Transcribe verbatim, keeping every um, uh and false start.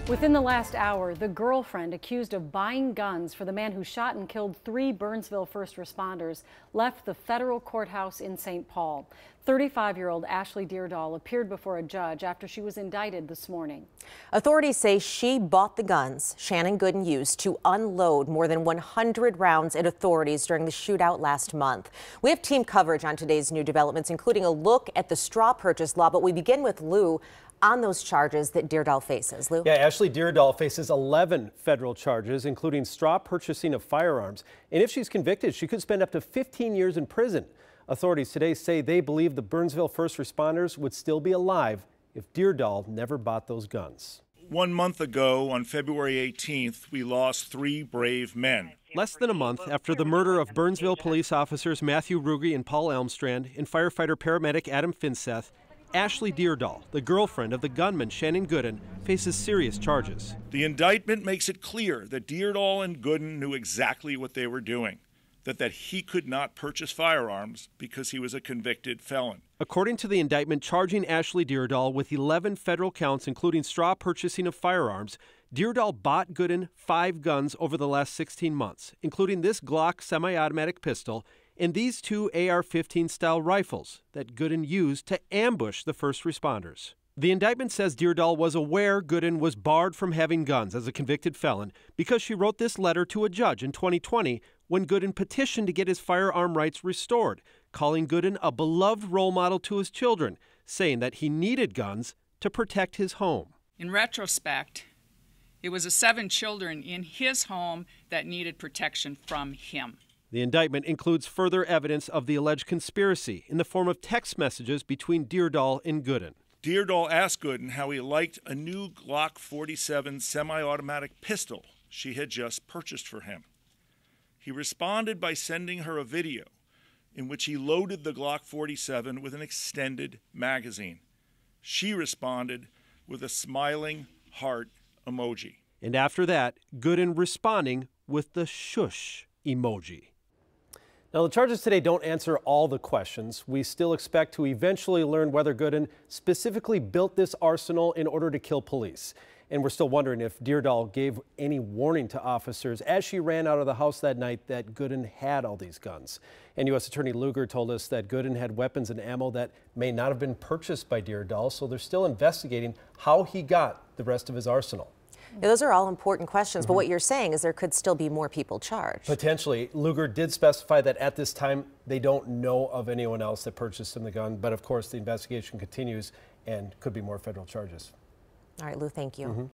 Within the last hour, the girlfriend accused of buying guns for the man who shot and killed three Burnsville first responders left the federal courthouse in Saint Paul. thirty-five-year-old Ashley Dyrdahl appeared before a judge after she was indicted this morning. Authorities say she bought the guns Shannon Gooden used to unload more than one hundred rounds at authorities during the shootout last month. We have team coverage on today's new developments, including a look at the straw purchase law, but we begin with Lou on those charges that Dyrdahl faces. Lou? Yeah, Ashley Dyrdahl faces eleven federal charges, including straw purchasing of firearms. And if she's convicted, she could spend up to fifteen years in prison. Authorities today say they believe the Burnsville first responders would still be alive if Dyrdahl never bought those guns. One month ago, on February eighteenth, we lost three brave men. Less than a month after the murder of Burnsville police officers Matthew Ruge and Paul Elmstrand and firefighter paramedic Adam Finseth, Ashley Dyrdahl, the girlfriend of the gunman Shannon Gooden, faces serious charges. The indictment makes it clear that Dyrdahl and Gooden knew exactly what they were doing, that, that he could not purchase firearms because he was a convicted felon. According to the indictment charging Ashley Dyrdahl with eleven federal counts, including straw purchasing of firearms, Dyrdahl bought Gooden five guns over the last sixteen months, including this Glock semi-automatic pistol and these two A R fifteen style rifles that Gooden used to ambush the first responders. The indictment says Dyrdahl was aware Gooden was barred from having guns as a convicted felon because she wrote this letter to a judge in twenty twenty when Gooden petitioned to get his firearm rights restored, calling Gooden a beloved role model to his children, saying that he needed guns to protect his home. In retrospect, it was the seven children in his home that needed protection from him. The indictment includes further evidence of the alleged conspiracy in the form of text messages between Dyrdahl and Gooden. Dyrdahl asked Gooden how he liked a new Glock forty-seven semi-automatic pistol she had just purchased for him. He responded by sending her a video in which he loaded the Glock forty-seven with an extended magazine. She responded with a smiling heart emoji. And after that, Gooden responding with the shush emoji. Now, the charges today don't answer all the questions. We still expect to eventually learn whether Gooden specifically built this arsenal in order to kill police. And we're still wondering if Dyrdahl gave any warning to officers as she ran out of the house that night that Gooden had all these guns. And U S Attorney Lugar told us that Gooden had weapons and ammo that may not have been purchased by Dyrdahl, so they're still investigating how he got the rest of his arsenal. Yeah, those are all important questions, mm-hmm. But what you're saying is there could still be more people charged. Potentially. Lugar did specify that at this time they don't know of anyone else that purchased him the gun, but of course the investigation continues and could be more federal charges. All right, Lou, thank you. Mm-hmm.